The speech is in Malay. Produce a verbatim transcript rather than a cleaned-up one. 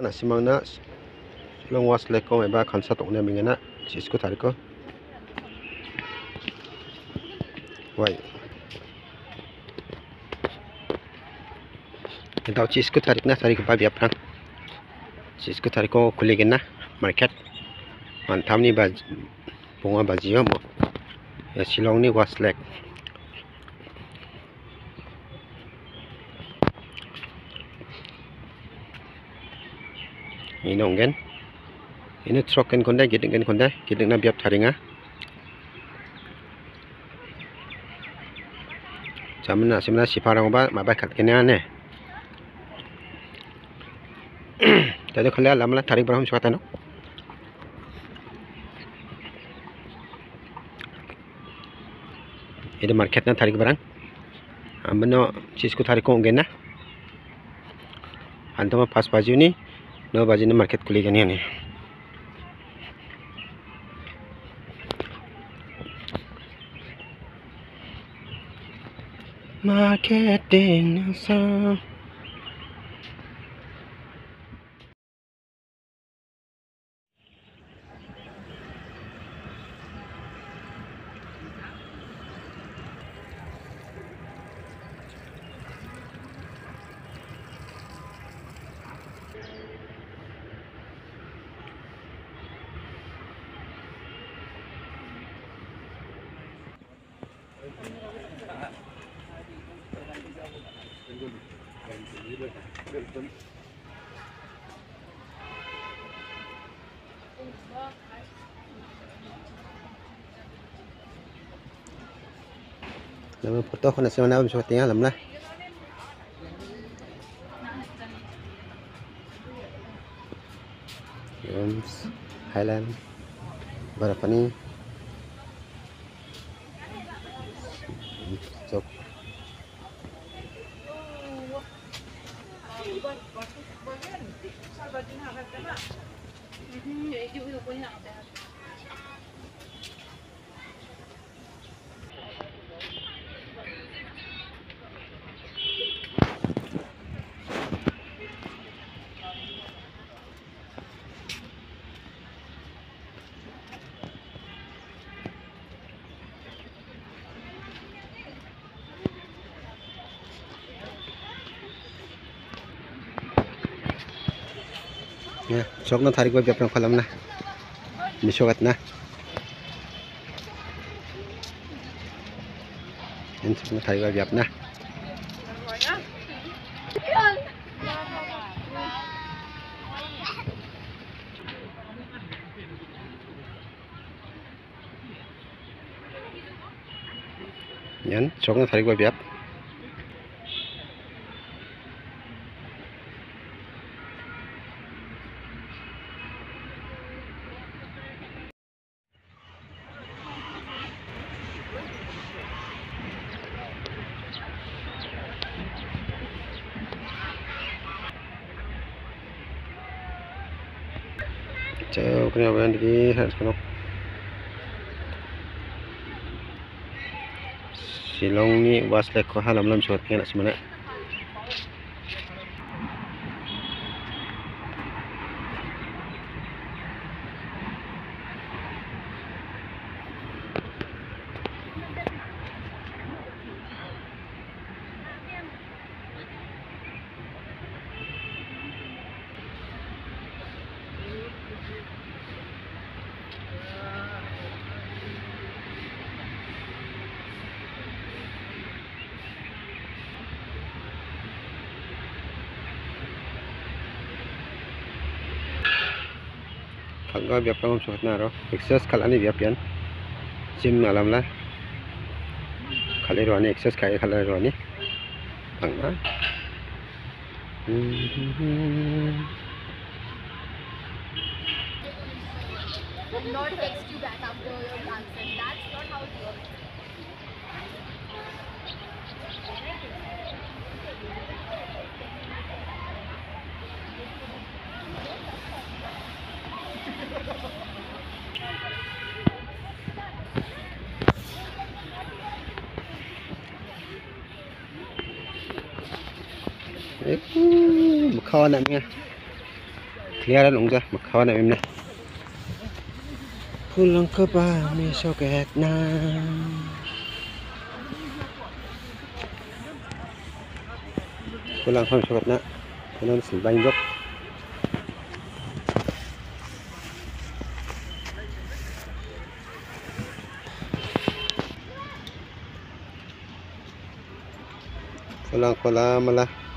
Anak si mana long was leko eba khansa tokne mingena cheese ko tariko wai Itaw cheese ko tarik na tarik pa biap rang cheese ko tariko kuligin na market mantam ni baj bunga bajio mo ya Shillong ni was lek ini onggen ini troken konda gideng gen konda gideng na biap taringa jamna simna siparang ba maba khat kena ne tadi khala lamla tarik barham suata no ini market na tarik barang amno cheese ko tarik onggen na antama pas baju ni no baju ni market kuli gani ni marketing so Nama foto kena siapa nama bisa tinggal lamlah. Rooms Highland berapa ni? Cok. Ya, sok na tarik web yang kolam na. Disokat na. Yan sok na tarik web na. Yan, sok na tarik web. Jauh kena bayar di harus kena Shillong ni was lek ko halam lam shot kena semana Kagak biar kamu suka naro, ekses kalani biar pian, gym alam lah, kali ruani ekses kaya kali ruani, angga. Not text you back after your answer. That's not how it works. Eh, bukan nak ni. clearan ungja makawan na memna pulang ke bami soket na pulang ke soket na kanon si banjok pulang pala malah